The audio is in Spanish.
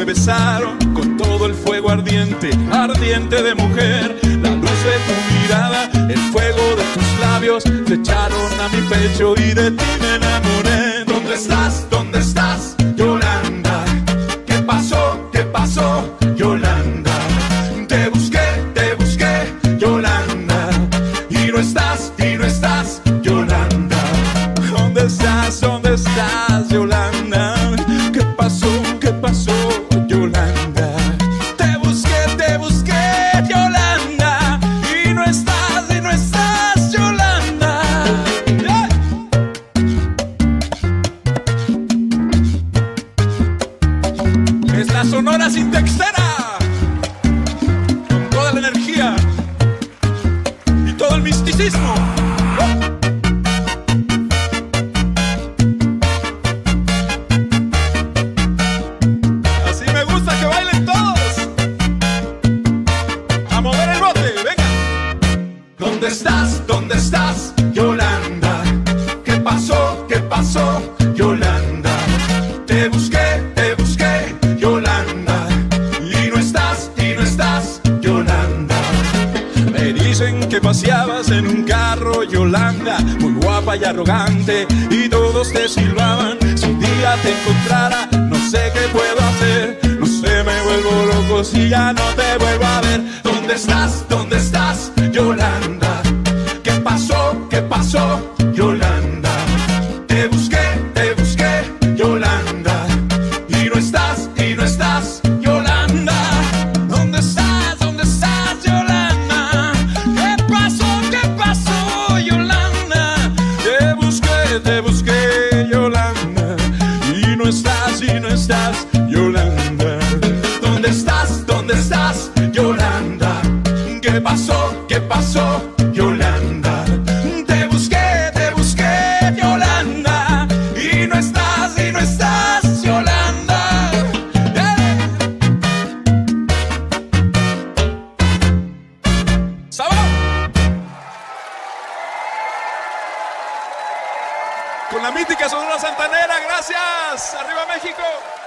besaron con todo el fuego ardiente, ardiente de mujer. La luz de tu mirada, el fuego de tus labios se echaron a mi pecho y de ti me enamoré. ¿Dónde estás? ¿Dónde estás, Yolanda? ¿Qué pasó? ¿Qué pasó, Yolanda? Te busqué, Yolanda, y no estás, Yolanda. ¿Dónde estás? ¿Dónde estás, Yolanda? ¿Qué pasó, Yolanda? Te busqué, Yolanda, y no estás, Yolanda. ¡Ay! Es la Sonora Sintexera, con toda la energía y todo el misticismo. Así me gusta que bailen todos. A mover el bote, venga. ¿Dónde estás, Yolanda? ¿Qué pasó, Yolanda? Te busqué, Yolanda, y no estás, Yolanda. Me dicen que paseabas en un carro, Yolanda, muy guapa y arrogante, y todos te silbaban. Si un día te encontrara, no sé qué puedo hacer. No sé, me vuelvo loco si ya no te vuelvo a ver. ¿Dónde estás, Yolanda? ¿Qué pasó, Yolanda? Te busqué, Yolanda, y no estás, Yolanda. ¿Dónde estás, Yolanda? ¿Qué pasó, Yolanda? Te busqué, Yolanda, y no estás, Yolanda. ¿Dónde estás, Yolanda? ¿Qué pasó, Yolanda? Te busqué, Yolanda, y no estás, Yolanda. ¡Sabor! Con la mítica Sonora Santanera, gracias. ¡Arriba México!